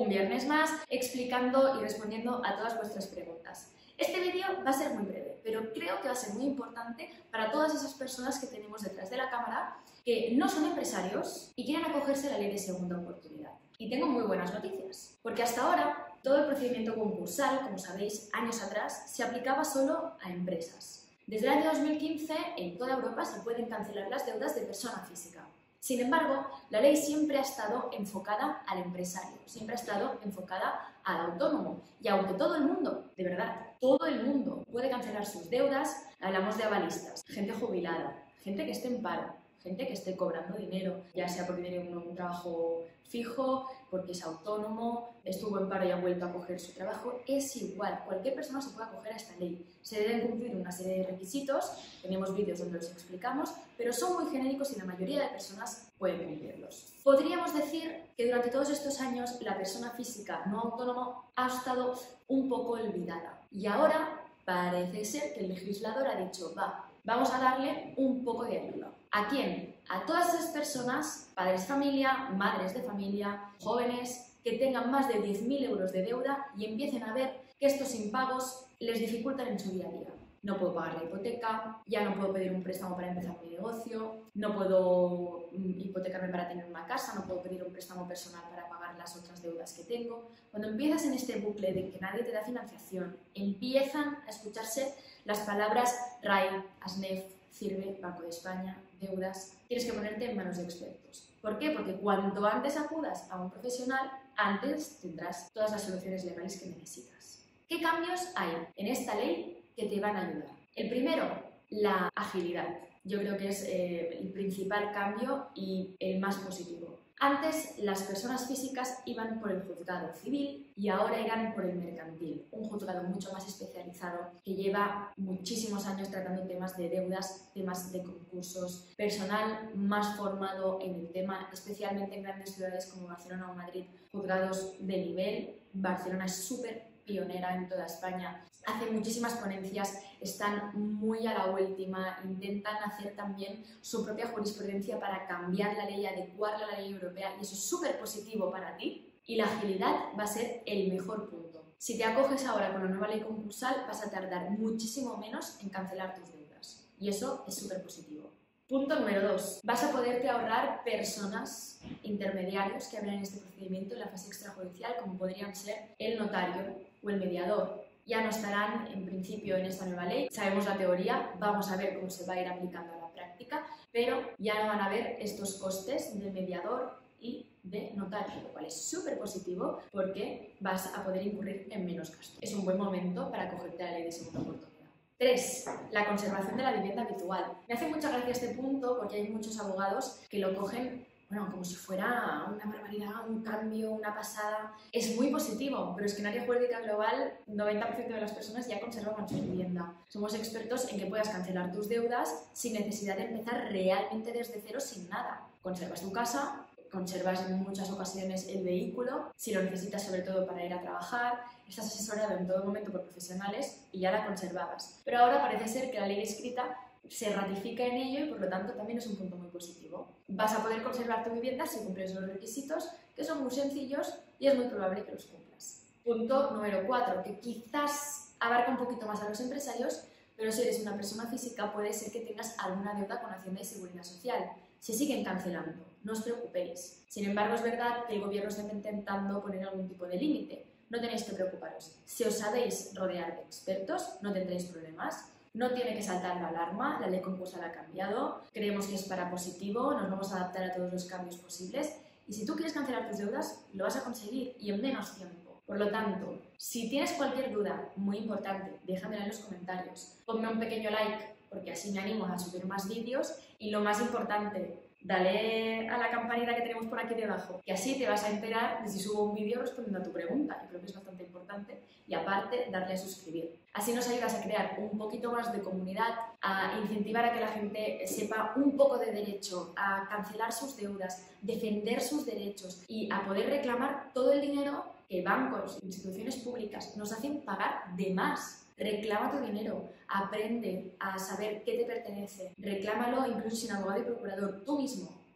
un viernes más explicando y respondiendo a todas vuestras preguntas. Este vídeo va a ser muy breve, pero creo que va a ser muy importante para todas esas personas que tenemos detrás de la cámara que no son empresarios y quieren acogerse a la ley de segunda oportunidad. Y tengo muy buenas noticias, porque hasta ahora todo el procedimiento concursal, como sabéis, años atrás, se aplicaba solo a empresas. Desde el año 2015, en toda Europa se pueden cancelar las deudas de persona física. Sin embargo, la ley siempre ha estado enfocada al empresario, siempre ha estado enfocada al autónomo. Y aunque todo el mundo, de verdad, todo el mundo puede cancelar sus deudas, hablamos de avalistas, gente jubilada, gente que esté en paro, gente que esté cobrando dinero, ya sea porque tiene un trabajo fijo, porque es autónomo, estuvo en paro y ha vuelto a coger su trabajo, es igual, cualquier persona se puede acoger a esta ley. Se deben cumplir una serie de requisitos, tenemos vídeos donde los explicamos, pero son muy genéricos y la mayoría de personas pueden cumplirlos. Podríamos decir que durante todos estos años la persona física no autónoma ha estado un poco olvidada y ahora parece ser que el legislador ha dicho, vamos a darle un poco de ayuda. ¿A quién? A todas esas personas, padres de familia, madres de familia, jóvenes que tengan más de 10.000 euros de deuda y empiecen a ver que estos impagos les dificultan en su día a día. No puedo pagar la hipoteca, ya no puedo pedir un préstamo para empezar mi negocio, no puedo hipotecarme para tener una casa, no puedo pedir un préstamo personal para pagar las otras deudas que tengo. Cuando empiezas en este bucle de que nadie te da financiación, empiezan a escucharse las palabras RAI, ASNEF, CIRVE, Banco de España, deudas. Tienes que ponerte en manos de expertos. ¿Por qué? Porque cuanto antes acudas a un profesional, antes tendrás todas las soluciones legales que necesitas. ¿Qué cambios hay en esta ley que te van a ayudar? El primero, la agilidad. Yo creo que es el principal cambio y el más positivo. Antes las personas físicas iban por el juzgado civil y ahora irán por el mercantil, un juzgado mucho más especializado que lleva muchísimos años tratando temas de deudas, temas de concursos, personal más formado en el tema, especialmente en grandes ciudades como Barcelona o Madrid, juzgados de nivel. Barcelona es súper pionera en toda España, hace muchísimas ponencias, están muy a la última, intentan hacer también su propia jurisprudencia para cambiar la ley, adecuarla a la ley europea y eso es súper positivo para ti y la agilidad va a ser el mejor punto. Si te acoges ahora con la nueva ley concursal vas a tardar muchísimo menos en cancelar tus deudas y eso es súper positivo. Punto número 2. Vas a poderte ahorrar personas, intermediarios que abran este procedimiento en la fase extrajudicial como podrían ser el notario o el mediador. Ya no estarán en principio en esta nueva ley, sabemos la teoría, vamos a ver cómo se va a ir aplicando a la práctica, pero ya no van a haber estos costes de mediador y de notario, lo cual es súper positivo porque vas a poder incurrir en menos gastos. Es un buen momento para acogerte a la ley de segunda oportunidad. 3. La conservación de la vivienda habitual. Me hace mucha gracia este punto porque hay muchos abogados que lo cogen como si fuera una barbaridad, un cambio, una pasada. Es muy positivo, pero es que en área jurídica global 90% de las personas ya conservan su vivienda. Somos expertos en que puedas cancelar tus deudas sin necesidad de empezar realmente desde cero sin nada. Conservas tu casa, conservas en muchas ocasiones el vehículo, si lo necesitas sobre todo para ir a trabajar, estás asesorado en todo momento por profesionales y ya la conservabas. Pero ahora parece ser que la ley escrita se ratifica en ello y por lo tanto también es un punto muy positivo. Vas a poder conservar tu vivienda si cumples los requisitos, que son muy sencillos y es muy probable que los cumplas. Punto número 4, que quizás abarca un poquito más a los empresarios, pero si eres una persona física puede ser que tengas alguna deuda con Hacienda y Seguridad Social. Se siguen cancelando, no os preocupéis. Sin embargo, es verdad que el gobierno está intentando poner algún tipo de límite. No tenéis que preocuparos. Si os sabéis rodear de expertos, no tendréis problemas. No tiene que saltar la alarma, la ley concursal ha cambiado, creemos que es para positivo, nos vamos a adaptar a todos los cambios posibles y si tú quieres cancelar tus deudas, lo vas a conseguir y en menos tiempo. Por lo tanto, si tienes cualquier duda, muy importante, déjamela en los comentarios. Ponme un pequeño like porque así me animo a subir más vídeos y lo más importante, dale a la campanita que tenemos por aquí debajo, que así te vas a enterar de si subo un vídeo respondiendo a tu pregunta. Yo creo que es bastante importante y aparte darle a suscribir. Así nos ayudas a crear un poquito más de comunidad, a incentivar a que la gente sepa un poco de derecho, a cancelar sus deudas, defender sus derechos y a poder reclamar todo el dinero que bancos, instituciones públicas nos hacen pagar de más. Reclama tu dinero, aprende a saber qué te pertenece, reclámalo incluso sin abogado y procurador, tú mismo.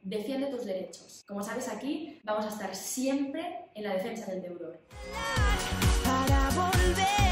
defiende tus derechos. Como sabes, aquí vamos a estar siempre en la defensa del deudor. Para volver.